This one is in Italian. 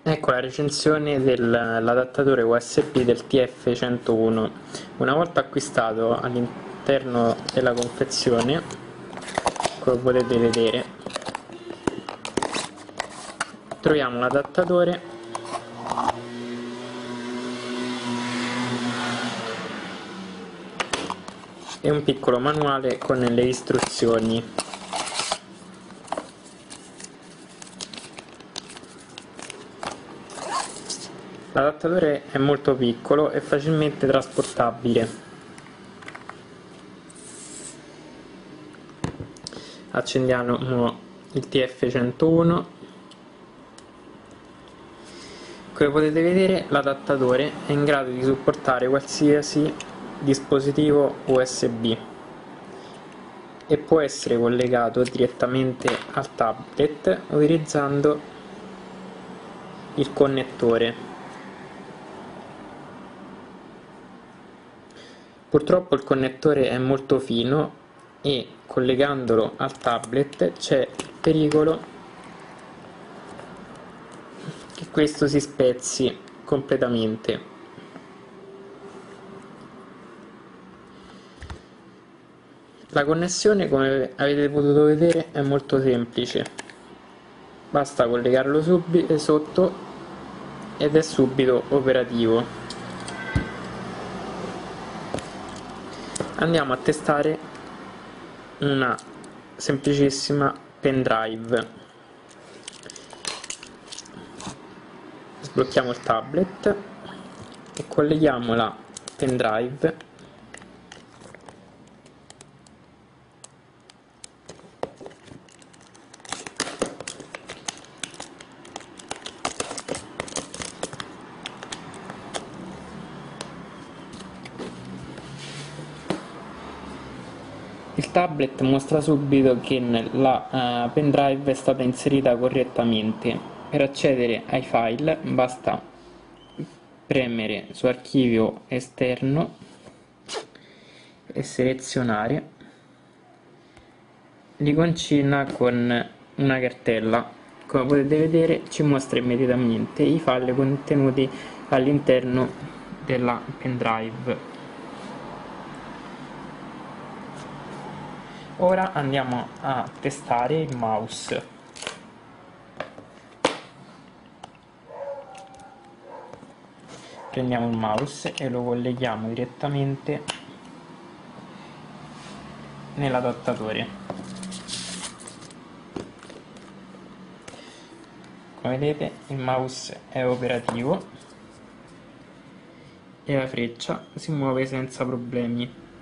Ecco la recensione dell'adattatore USB del TF101. Una volta acquistato, all'interno della confezione, come potete vedere, troviamo l'adattatore e un piccolo manuale con le istruzioni. L'adattatore è molto piccolo e facilmente trasportabile. Accendiamo il TF101. Come potete vedere, l'adattatore è in grado di supportare qualsiasi dispositivo USB e può essere collegato direttamente al tablet utilizzando il connettore. Purtroppo il connettore è molto fino e collegandolo al tablet c'è il pericolo che questo si spezzi completamente. La connessione, come avete potuto vedere, è molto semplice. Basta collegarlo sotto ed è subito operativo. Andiamo a testare una semplicissima pendrive. Sblocchiamo il tablet e colleghiamo la pendrive Il tablet mostra subito che la pendrive è stata inserita correttamente. Per accedere ai file basta premere su archivio esterno e selezionare l'iconcina con una cartella. Come potete vedere ci mostra immediatamente i file contenuti all'interno della pendrive. Ora andiamo a testare il mouse. Prendiamo il mouse e lo colleghiamo direttamente nell'adattatore. Come vedete il mouse è operativo e la freccia si muove senza problemi.